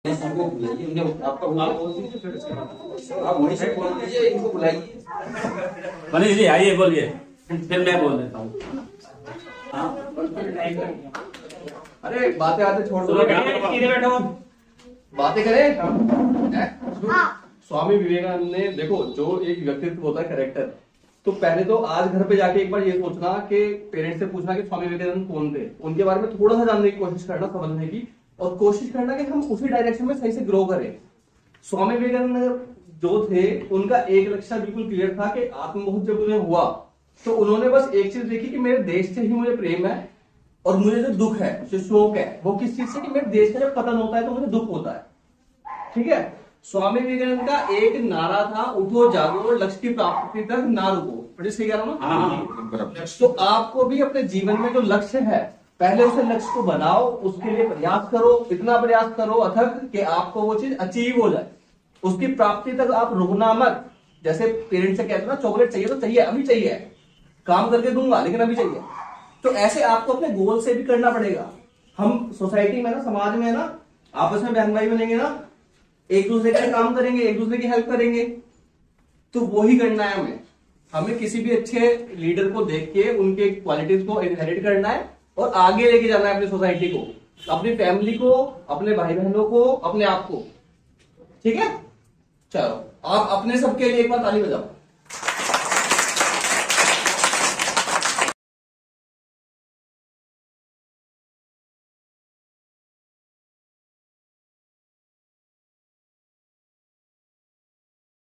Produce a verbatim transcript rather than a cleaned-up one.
सबको बुलाइए, उन्हें आपका आप बोल दीजिए, आप वहीं से बोल दीजिए, इनको बुलाइए। मनीष जी आइए बोलिए, फिर मैं बोल देता हूँ। अरे बातें आते छोड़ दो, बैठो। बातें करें। स्वामी विवेकानंद ने देखो, जो एक व्यक्तित्व होता है कैरेक्टर, तो पहले तो आज घर पे जाके एक बार ये सोचना कि पेरेंट्स से पूछना कि स्वामी विवेकानंद कौन थे, उनके बारे में थोड़ा सा जानने की कोशिश करना, समझने की, और कोशिश करना कि हम उसी डायरेक्शन में सही से ग्रो करें। स्वामी विवेकानंद जो थे, उनका एक लक्ष्य बिल्कुल क्लियर था कि आत्मबोध जब उन्हें हुआ तो उन्होंने बस एक चीज देखी कि मेरे देश से ही मुझे प्रेम है, और मुझे जो दुख है, जो शोक है, वो किस चीज से, कि मेरे देश का जब पतन होता है तो मुझे दुख होता है। ठीक है। स्वामी विवेकानंद का एक नारा था, उठो जागो, लक्ष्य की प्राप्ति तक ना रुको। सही कह रहा हूं ना? तो आपको भी अपने जीवन में जो लक्ष्य है, पहले उसे लक्ष्य को बनाओ, उसके लिए प्रयास करो, इतना प्रयास करो अथक कि आपको वो चीज अचीव हो जाए। उसकी प्राप्ति तक आप रुकना मत। जैसे पेरेंट्स से कहते हैं ना, चॉकलेट चाहिए तो चाहिए, अभी चाहिए, काम करके दूंगा लेकिन अभी चाहिए। तो ऐसे आपको अपने गोल से भी करना पड़ेगा। हम सोसाइटी में ना, समाज में ना, आपस में बहन भाई बनेंगे ना, एक दूसरे का काम करेंगे, एक दूसरे की हेल्प करेंगे, तो वो ही करना है हमें। हमें किसी भी अच्छे लीडर को देख के उनके क्वालिटीज को इनहेरिट करना है और आगे लेके जाना है अपनी सोसाइटी को, अपनी फैमिली को, अपने भाई बहनों को, अपने आप को। ठीक है, चलो आप अपने सबके लिए एक बार ताली बजाओ।